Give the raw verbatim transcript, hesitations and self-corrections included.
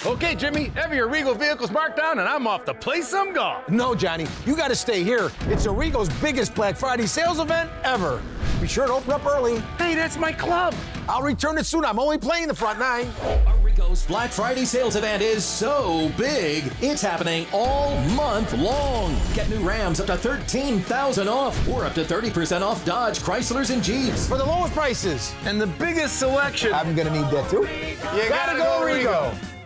Okay, Jimmy, every Arrigo vehicle's marked down and I'm off to play some golf. No, Johnny, you gotta stay here. It's Arrigo's biggest Black Friday sales event ever. Be sure to open up early. Hey, that's my club. I'll return it soon. I'm only playing the front nine. Arrigo's Black Friday sales event is so big, it's happening all month long. Get new Rams up to thirteen thousand dollars off or up to thirty percent off Dodge, Chryslers, and Jeeps. For the lowest prices. And the biggest selection. I'm gonna need that too. You gotta, gotta go go Arrigo. Arrigo.